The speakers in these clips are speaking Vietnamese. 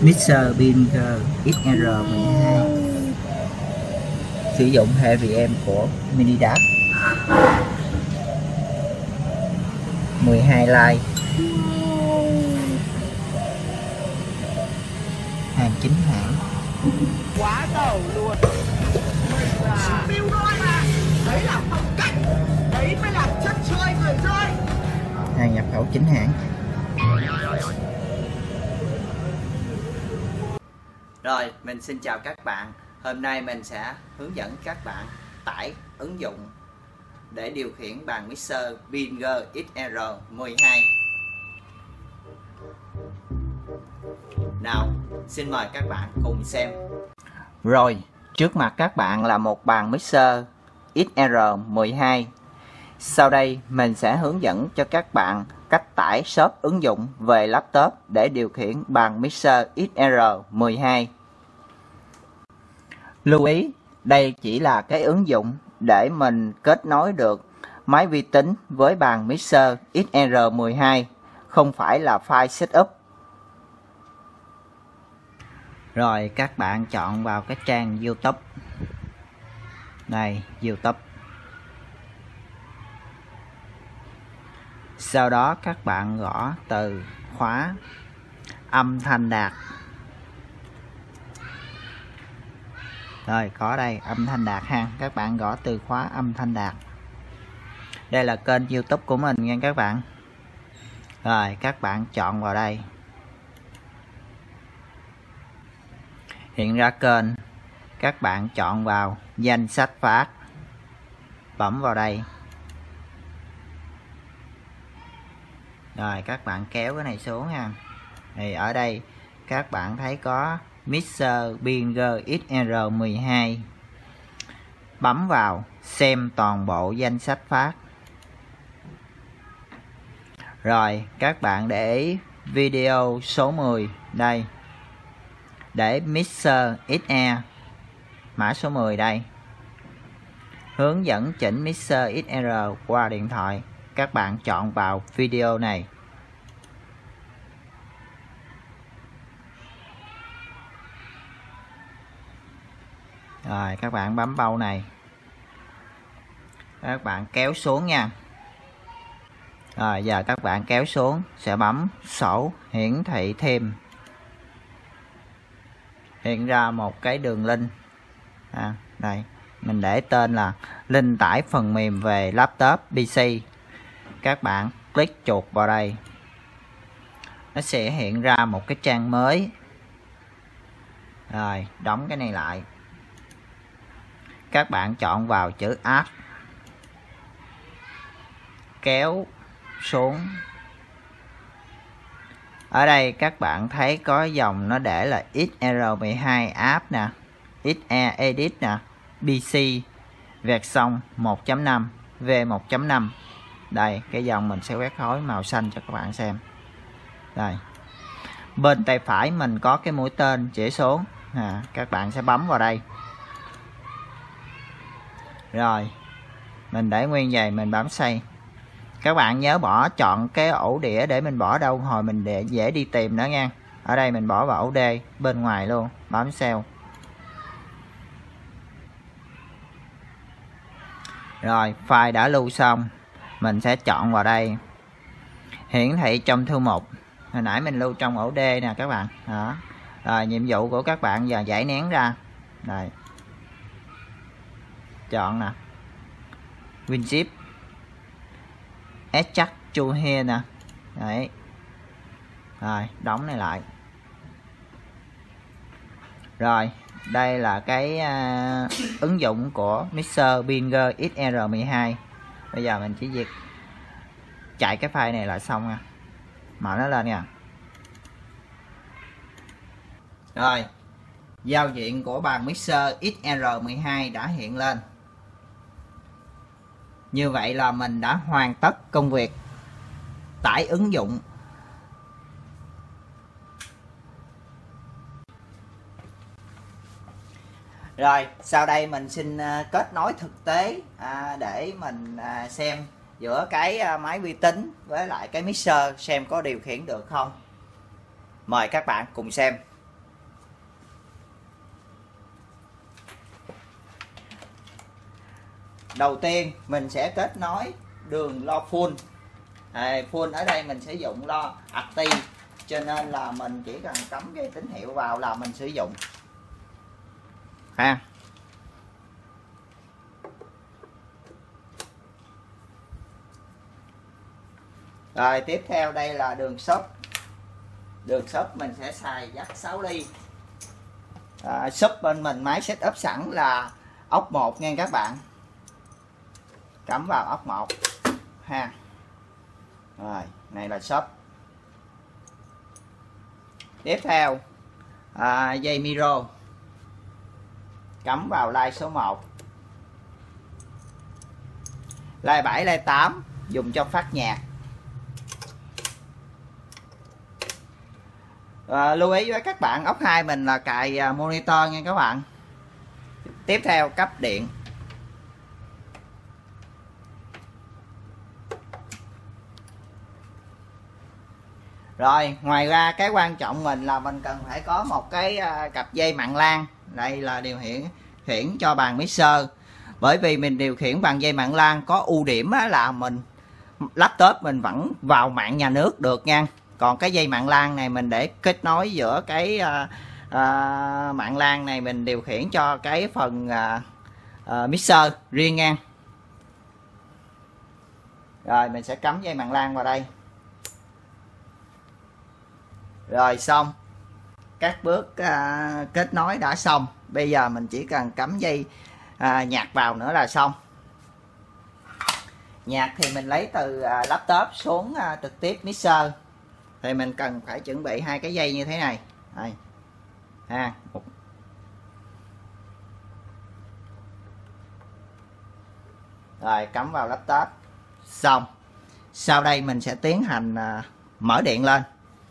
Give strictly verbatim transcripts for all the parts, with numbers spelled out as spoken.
Mixer Binger ích rờ mười hai, sử dụng hệ rờ em của Minidac, mười hai like, hàng chính hãng. Quá đầu luôn. Siêu đôi mà. Đấy là phong cách. Đấy mới là chất chơi người chơi. Hàng nhập khẩu chính hãng. Rồi, mình xin chào các bạn. Hôm nay mình sẽ hướng dẫn các bạn tải ứng dụng để điều khiển bàn mixer Binger ích rờ mười hai. Nào, xin mời các bạn cùng xem. Rồi, trước mặt các bạn là một bàn mixer ích rờ mười hai. Sau đây mình sẽ hướng dẫn cho các bạn cách tải shop ứng dụng về laptop để điều khiển bàn mixer ích rờ mười hai. Lưu ý, đây chỉ là cái ứng dụng để mình kết nối được máy vi tính với bàn mixer ích rờ mười hai, không phải là file setup. Rồi các bạn chọn vào cái trang YouTube. Này, YouTube. Sau đó các bạn gõ từ khóa âm thanh đạt. Rồi có đây âm thanh đạt ha. Các bạn gõ từ khóa âm thanh đạt. Đây là kênh YouTube của mình nha các bạn. Rồi các bạn chọn vào đây. Hiện ra kênh. Các bạn chọn vào danh sách phát. Bấm vào đây. Rồi các bạn kéo cái này xuống ha. Thì ở đây các bạn thấy có Mixer Binger ích rờ mười hai. Bấm vào xem toàn bộ danh sách phát. Rồi các bạn để ý video số mười đây. Để Mixer ích e mã số mười đây. Hướng dẫn chỉnh Mixer ích rờ qua điện thoại. Các bạn chọn vào video này. Rồi các bạn bấm bao này. Các bạn kéo xuống nha. Rồi giờ các bạn kéo xuống sẽ bấm sổ hiển thị thêm. Hiện ra một cái đường link. À, đây, mình để tên là link tải phần mềm về laptop pê xê. Các bạn click chuột vào đây. Nó sẽ hiện ra một cái trang mới. Rồi, đóng cái này lại. Các bạn chọn vào chữ Add. Kéo xuống. Ở đây các bạn thấy có dòng nó để là ích rờ mười hai app nè, ích e Edit nè, pê xê version một chấm năm, V một chấm năm. Đây, cái dòng mình sẽ quét khối màu xanh cho các bạn xem. Đây. Bên tay phải mình có cái mũi tên chỉ xuống. À, các bạn sẽ bấm vào đây. Rồi. Mình để nguyên vậy, mình bấm xây. Các bạn nhớ bỏ chọn cái ổ đĩa để mình bỏ đâu hồi mình để dễ đi tìm nữa nha. Ở đây mình bỏ vào ổ D bên ngoài luôn, bấm save. Rồi, file đã lưu xong. Mình sẽ chọn vào đây. Hiển thị trong thư mục. Hồi nãy mình lưu trong ổ D nè các bạn. Đó. Rồi, nhiệm vụ của các bạn giờ giải nén ra. Đây. Chọn nè. WinZip. Extract to here nè. Đấy. Rồi, đóng này lại. Rồi, đây là cái uh, ứng dụng của Mixer Binger ích rờ mười hai. Bây giờ mình chỉ việc chạy cái file này là xong nha. Mở nó lên nha. Rồi, giao diện của bàn Mixer ích rờ mười hai đã hiện lên. Như vậy là mình đã hoàn tất công việc tải ứng dụng. Rồi, sau đây mình xin kết nối thực tế à, để mình à, xem giữa cái à, máy vi tính với lại cái mixer xem có điều khiển được không. Mời các bạn cùng xem. đầu tiên mình sẽ kết nối đường lo full. À, full ở đây mình sử dụng lo active, cho nên là mình chỉ cần cắm cái tín hiệu vào là mình sử dụng ha. Rồi tiếp theo đây là đường shop. Đường shop mình sẽ xài jack sáu ly. À, shop bên mình máy setup sẵn là ốc một nha các bạn. Cắm vào ốc một ha. Rồi, này là shop. Tiếp theo à, dây micro cắm vào line số một. Line bảy, line tám dùng cho phát nhạc. À, lưu ý với các bạn, ốc hai mình là cài monitor nha các bạn. Tiếp theo cấp điện. Rồi ngoài ra cái quan trọng mình là mình cần phải có một cái cặp dây mạng LAN. Đây là điều khiển khiển cho bàn mixer. Bởi vì mình điều khiển bằng dây mạng LAN có ưu điểm là mình laptop mình vẫn vào mạng nhà nước được nha. Còn cái dây mạng LAN này mình để kết nối giữa cái uh, uh, mạng LAN này, mình điều khiển cho cái phần uh, uh, mixer riêng nha. Rồi mình sẽ cắm dây mạng LAN vào đây. Rồi xong. Các bước uh, kết nối đã xong. Bây giờ mình chỉ cần cắm dây uh, nhạc vào nữa là xong. Nhạc thì mình lấy từ uh, laptop xuống uh, trực tiếp mixer. Thì mình cần phải chuẩn bị hai cái dây như thế này. Đây. Ha. Rồi cắm vào laptop. Xong. Sau đây mình sẽ tiến hành uh, mở điện lên.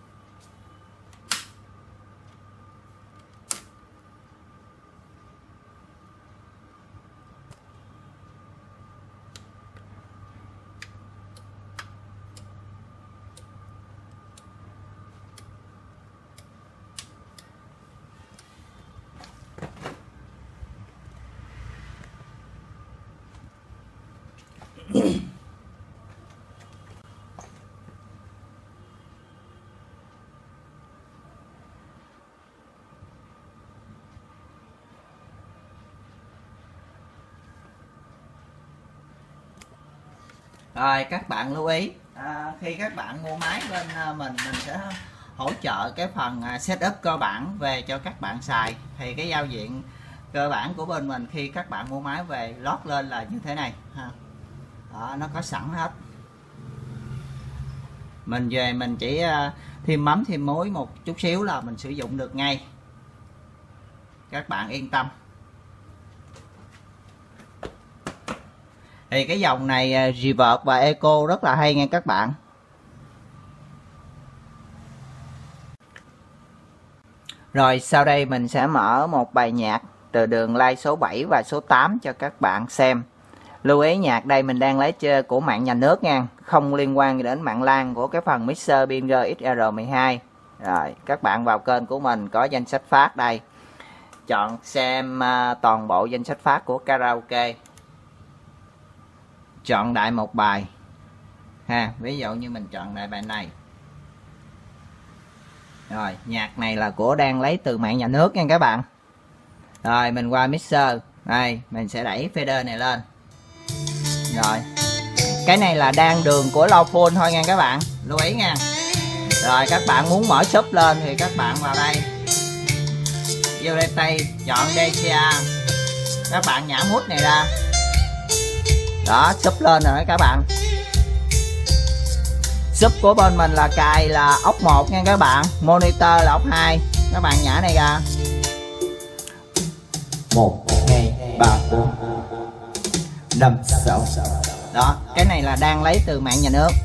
Rồi các bạn lưu ý, à, khi các bạn mua máy bên à, mình mình sẽ hỗ trợ cái phần à, setup cơ bản về cho các bạn xài. Thì cái giao diện cơ bản của bên mình khi các bạn mua máy về lót lên là như thế này ha. Đó, nó có sẵn hết. Mình về mình chỉ à, thêm mắm thêm muối một chút xíu là mình sử dụng được ngay. Các bạn yên tâm. Thì cái dòng này Reverb và Eco rất là hay nha các bạn. Rồi sau đây mình sẽ mở một bài nhạc từ đường line số bảy và số tám cho các bạn xem. Lưu ý nhạc đây mình đang lấy chơi của mạng nhà nước nha, không liên quan đến mạng LAN của cái phần mixer Behringer X R mười hai. Rồi các bạn vào kênh của mình có danh sách phát đây. Chọn xem uh, toàn bộ danh sách phát của karaoke. Chọn đại một bài ha, ví dụ như mình chọn đại bài này. Rồi nhạc này là của đang lấy từ mạng nhà nước nha các bạn. Rồi mình qua mixer, đây mình sẽ đẩy fader này lên. Rồi cái này là đang đường của low full thôi nha các bạn, lưu ý nha. Rồi các bạn muốn mở sub lên thì các bạn vào đây vô đây tay chọn đê xê a, các bạn nhả mút này ra. Đó, sub lên rồi các bạn. Sub của bên mình là cài là ốc một nha các bạn, monitor là ốc hai. Các bạn nhả này ra. một, hai, ba, bốn, năm, sáu. Đó, cái này là đang lấy từ mạng nhà nước.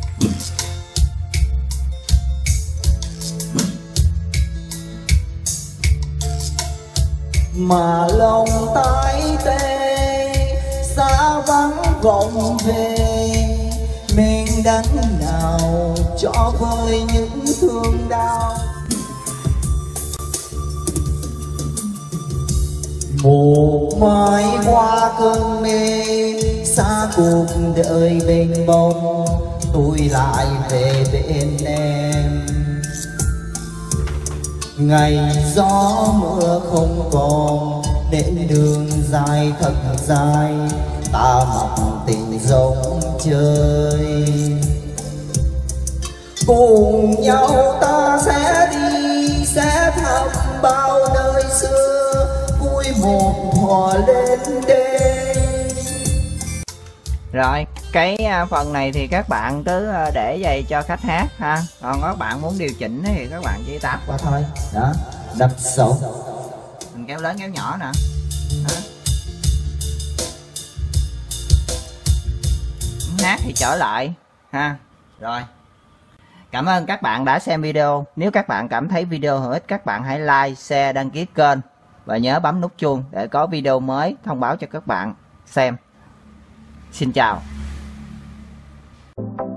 Mà lòng tái tê xa vắng vọng về, mình đắng nào cho vơi những thương đau. một mai qua cơn mê, xa cuộc đời mênh mông, tôi lại về bên em. Ngày gió mưa không còn, nên đường dài thật dài, ta mặc tình giống chơi. Cùng nhau ta sẽ đi, sẽ thăm bao nơi xưa, vui một hòa lên đêm. Rồi, cái phần này thì các bạn cứ để vậy cho khách hát ha. Còn các bạn muốn điều chỉnh thì các bạn chỉ tap qua thôi. Đó, đập sổ. Mình kéo lớn kéo nhỏ nè. Đó. Hát thì trở lại ha. Rồi. Cảm ơn các bạn đã xem video. Nếu các bạn cảm thấy video hữu ích, các bạn hãy like, share, đăng ký kênh và nhớ bấm nút chuông để có video mới thông báo cho các bạn xem. Xin chào.